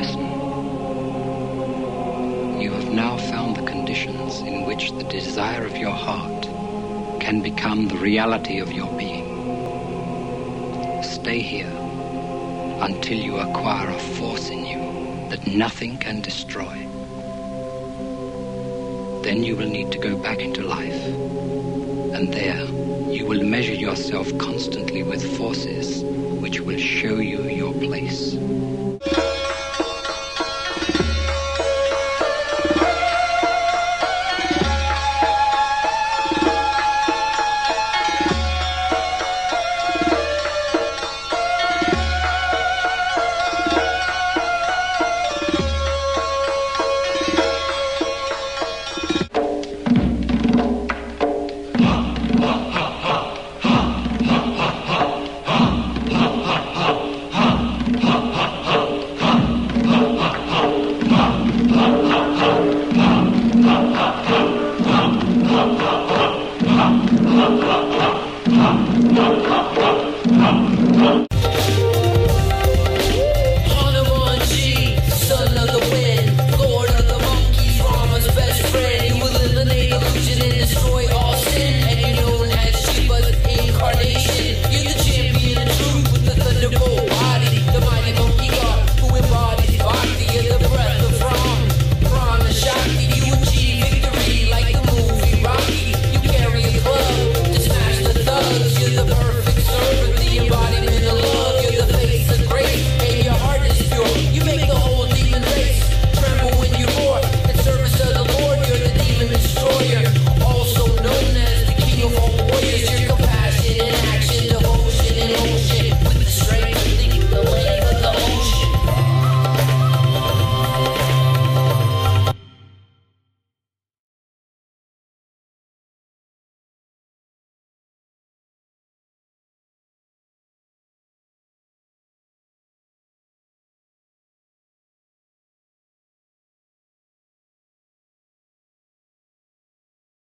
Listen. You have now found the conditions in which the desire of your heart can become the reality of your being. Stay here until you acquire a force in you that nothing can destroy. Then you will need to go back into life, and there you will measure yourself constantly with forces which will show you your place.